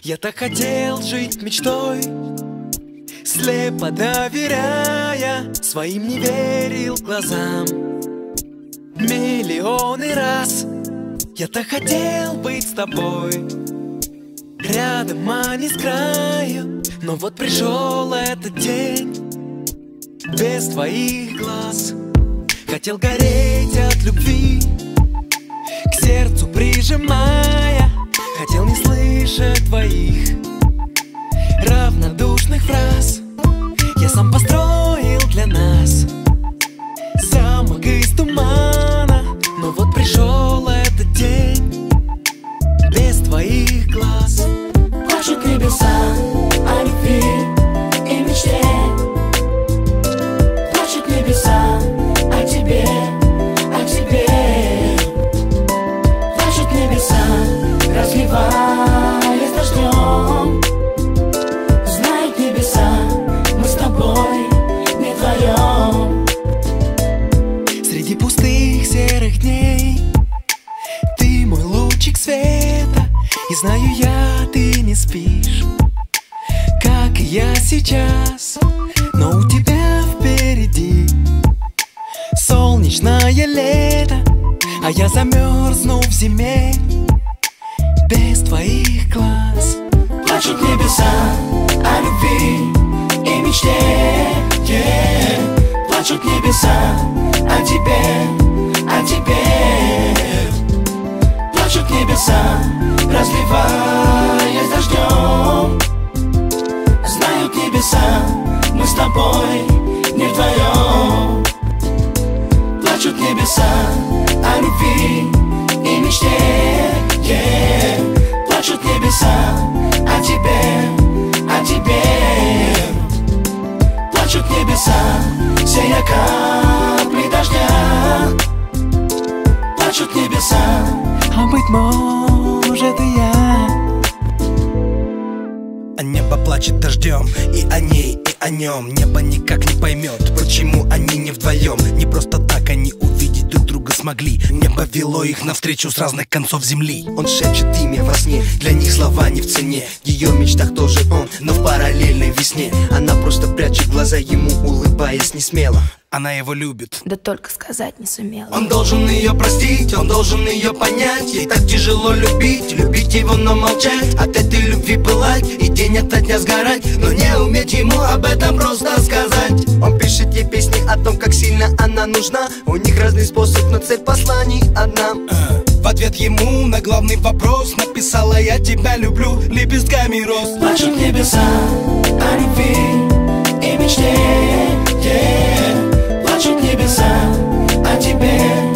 Я так хотел жить мечтой, слепо доверяя, своим не верил глазам. Миллионы раз я так хотел быть с тобой, рядом, а не с краю. Но вот пришел этот день без твоих глаз. Хотел гореть от любви, к сердцу прижимая. Хотел не слышать твоих равнодушных фраз. Я сам построил для нас замок из тумана. Но вот пришел этот день без твоих глаз. Плачут небеса о любви и мечте. Плачут небеса о тебе, о тебе. Плачут небеса, разливаясь дождем. Знают небеса, мы с тобой не вдвоем. Среди пустых серых дней ты мой лучик света. И знаю я, ты не спишь, как и я сейчас. Но у тебя впереди солнечное лето, а я замерзну в зиме без твоих глаз. Плачут небеса о любви и мечте, Плачут небеса о тебе, о тебе. Плачут небеса, разливаясь дождем. Знают небеса, мы с тобой не вдвоем. Плачут небеса о любви и мечте, Плачут небеса о тебе, о тебе. Плачут небеса, сея капли дождя. Плачут небеса, а быть может и я. А небо плачет дождем и о ней, и о нем. Небо никак не поймет, почему они не вдвоем. Не просто так они увидеть друг друга смогли. Небо вело их навстречу с разных концов земли. Он шепчет имя во сне, для них слова не в цене. В ее мечтах тоже он, но в параллельной весне. Она просто прячет глаза ему, улыбаясь несмело. Она его любит, да только сказать не сумела. Он должен ее простить, он должен ее понять. Ей так тяжело любить, любить его, но молчать. От этой любви пылать и день ото дня сгорать, но не уметь ему об этом просто сказать. Он пишет ей песни о том, как сильно она нужна. У них разный способ, но цель посланий одна. В ответ ему на главный вопрос написала: я тебя люблю, лепестками роз. Плачут небеса о любви и мечте, Плачут небеса о тебе,